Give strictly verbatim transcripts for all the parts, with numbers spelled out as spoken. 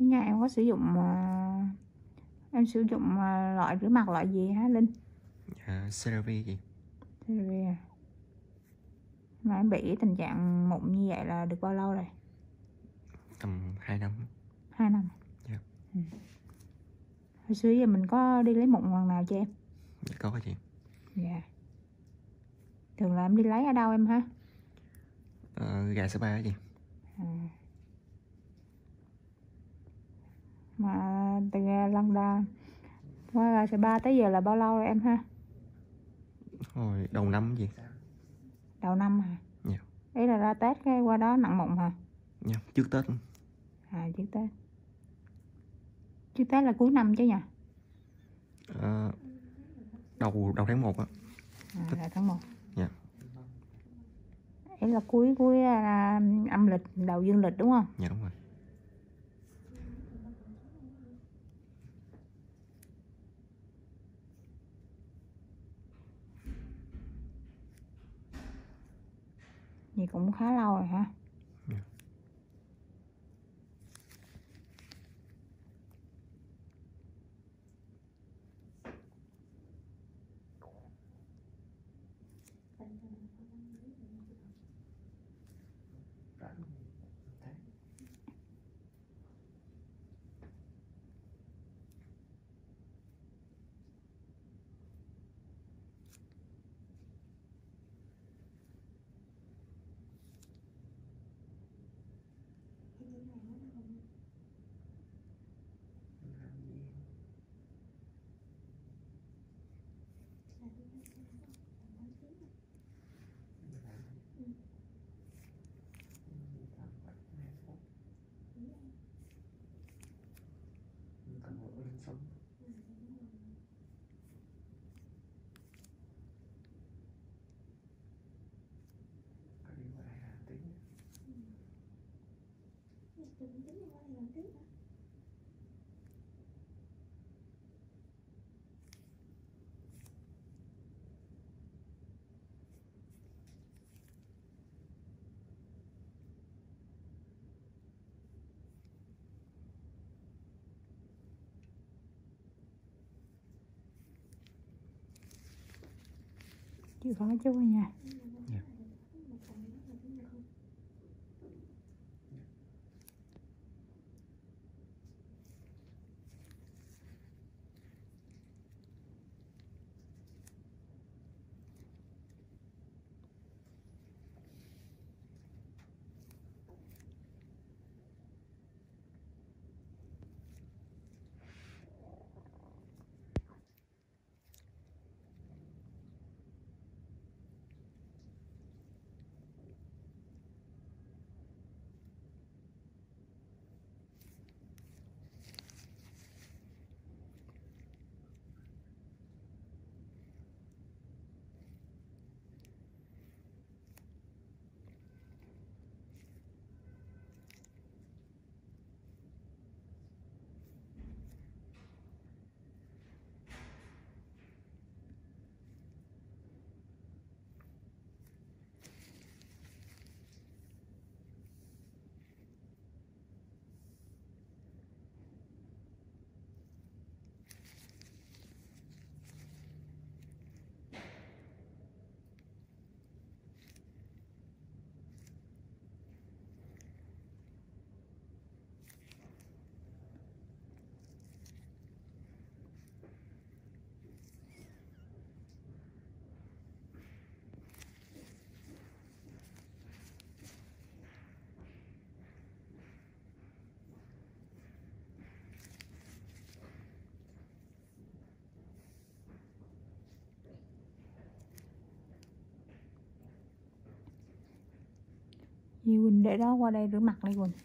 Ở nhà em có sử dụng uh, em sử dụng uh, loại rửa mặt loại gì hả Linh? Dạ, CeraVe chị. CeraVe à? Mà em bị tình trạng mụn như vậy là được bao lâu rồi? Tầm hai năm. Hai năm. Dạ. Ừ. Hồi xưa giờ mình có đi lấy mụn lần nào cho em? Dạ có chị. Dạ. Thường là em đi lấy ở đâu em ha? Ờ, gà Sapa á chị. À. Mà từ lần ra qua gà Sapa tới giờ là bao lâu rồi em ha? Hồi đầu năm gì? Đầu năm hả? Dạ. Ý là ra Tết cái qua đó nặng mụn hả? Dạ, trước Tết. À, trước Tết. Trước Tết là cuối năm chứ nhỉ? Ờ, đầu đầu tháng một á. À, là tháng một. Dạ. Ý là cuối cuối là âm lịch, đầu dương lịch đúng không? Dạ đúng rồi. Vậy cũng khá lâu rồi hả? Dạ. Chịu khó chút thôi nha. Dạ. Dì Quỳnh để đó qua đây rửa mặt đi Quỳnh.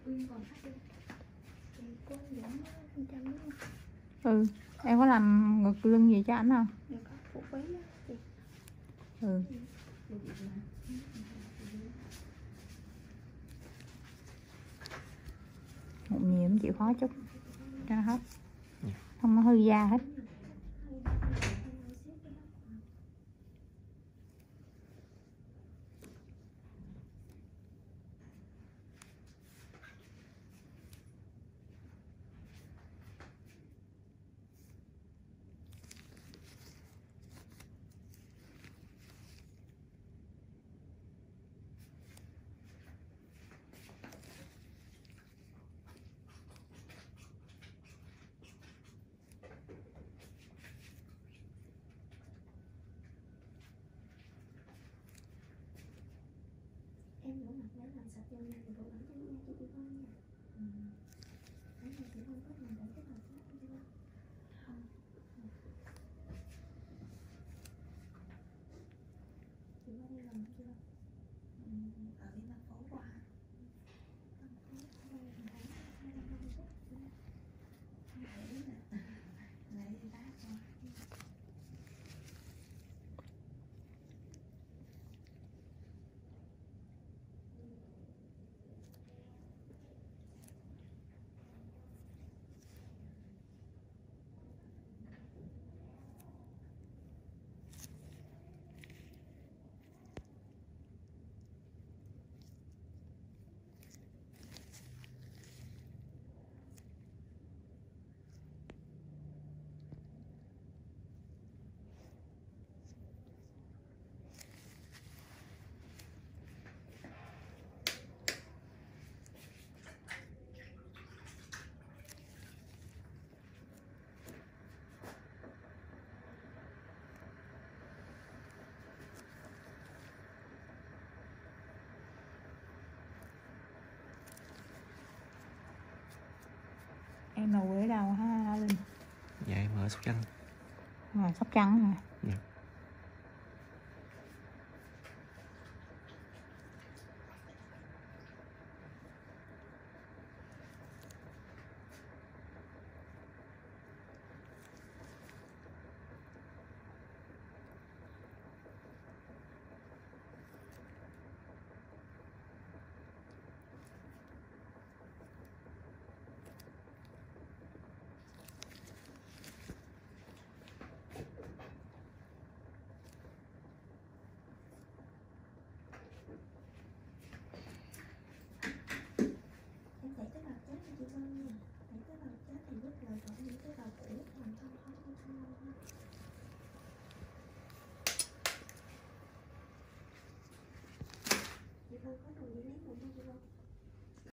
Ừ, em có làm ngực lưng gì cho anh không? Ừ. Một nhiều chịu khó chút cho nó hết, không nó hư da hết. Em rửa mặt để làm sạch cho nha, thì rửa bẩn cho nha chị Yvonne nha. Ừ. Đấy là chị không có làm để cái mặt đó chưa? Không. Chị có đi làm chưa? Ừ. Ở bên mặt phố qua. Em là quê đâu ha Linh? Dạ em ở Sóc Trăng. Rồi Sóc Trăng hả? Dạ.